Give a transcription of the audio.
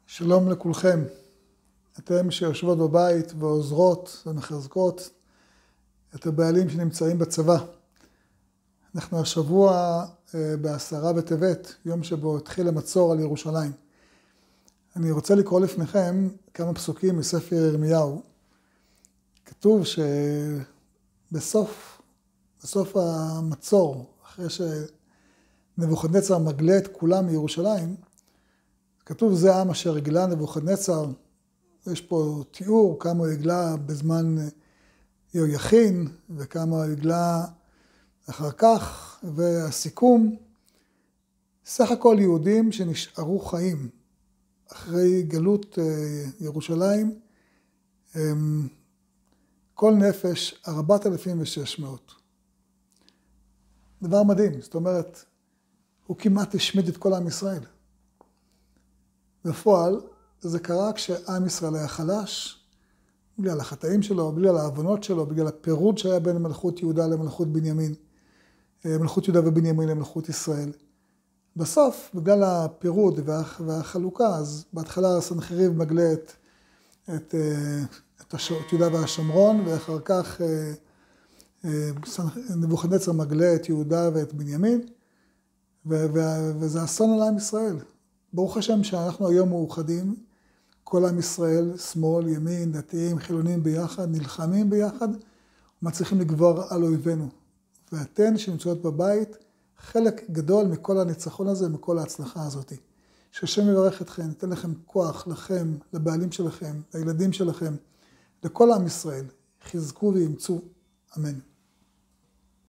שלום לכולכם. אתם שיושבות בבית ועוזרות ומחזקות את הבעלים שנמצאים בצבא. אנחנו השבוע ב10 בטבת, יום שבו התחיל המצור על ירושלים. אני רוצה לקרוא לפניכם כמה פסוקים מספר ירמיהו. כתוב שבסוף המצור, אחרי שנבוכדנצר מגלה את כולם מירושלים, כתוב זה עם אשר הגלה נבוכדנצר. יש פה תיאור כמה הוא הגלה בזמן יהויכין וכמה הוא הגלה אחר כך, והסיכום, סך הכל יהודים שנשארו חיים אחרי גלות ירושלים, כל נפש 4,600. דבר מדהים, זאת אומרת, הוא כמעט השמיד את כל עם ישראל. בפועל, זה קרה כשעם ישראל היה חלש, בגלל החטאים שלו, בגלל העוונות שלו, בגלל הפירוד שהיה בין מלכות יהודה למלכות בנימין, מלכות יהודה ובנימין למלכות ישראל. בסוף, בגלל הפירוד והחלוקה, אז בהתחלה סנחריב מגלה את יהודה והשומרון, ואחר כך נבוכדנצר מגלה את יהודה ואת בנימין, וזה אסון על עם ישראל. ברוך השם שאנחנו היום מאוחדים, כל עם ישראל, שמאל, ימין, דתיים, חילונים ביחד, נלחמים ביחד, ומצליחים לגבור על אויבינו. ואתן שנמצאות בבית, חלק גדול מכל הניצחון הזה, מכל ההצלחה הזאת. שהשם יברך אתכם, ייתן לכם כוח, לכם, לבעלים שלכם, לילדים שלכם, לכל עם ישראל, חזקו ואמצו. אמן.